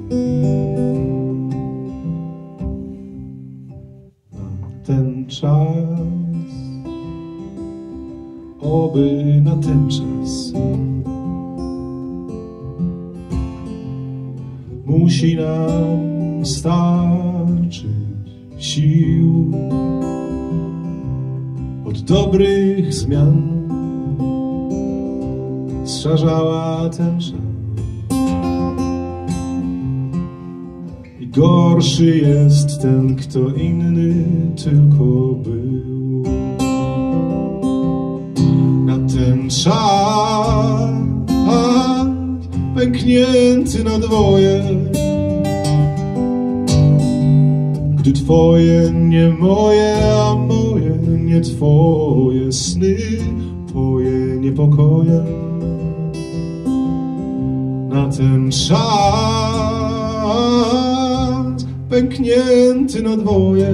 Ten czas, oby na ten czas musi nam starczyć sił od dobrych zmian. Zszarzała ten czas i gorszy jest ten, kto inny tylko był. Na ten czas pęknięty na dwoje, gdy twoje nie moje, a moje nie twoje sny, twoje niepokoje. Na ten czas pęknięty na dwoje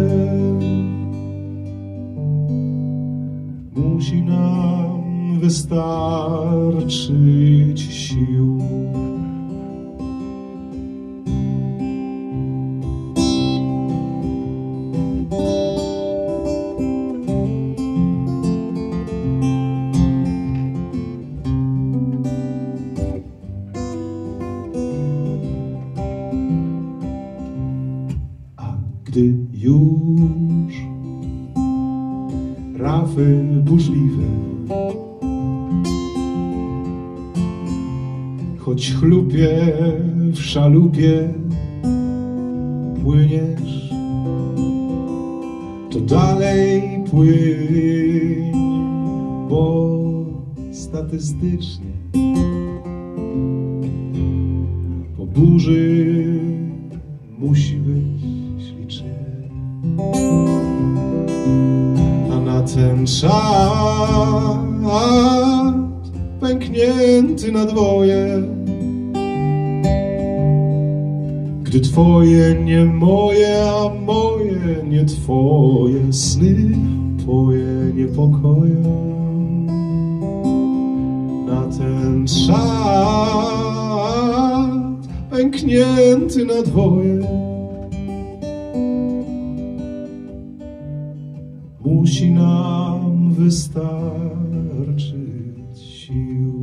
musi nam wystarczyć sił. Gdy już rafy burzliwe, choć chlupie w szalupie płyniesz, to dalej płyń, bo statystycznie po burzy musi być ślicznie. A na ten czas pęknięty na dwoje, gdy twoje nie moje, a moje nie twoje sny, twoje niepokoje. Na ten czas pęknięty na dwoje musi nam wystarczyć sił.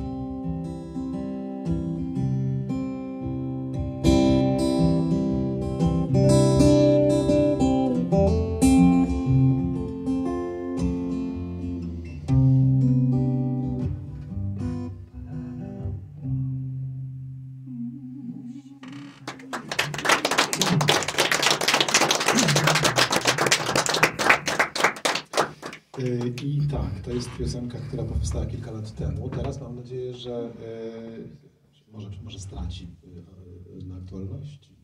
I tak, to jest piosenka, która powstała kilka lat temu. Teraz mam nadzieję, że może straci na aktualności.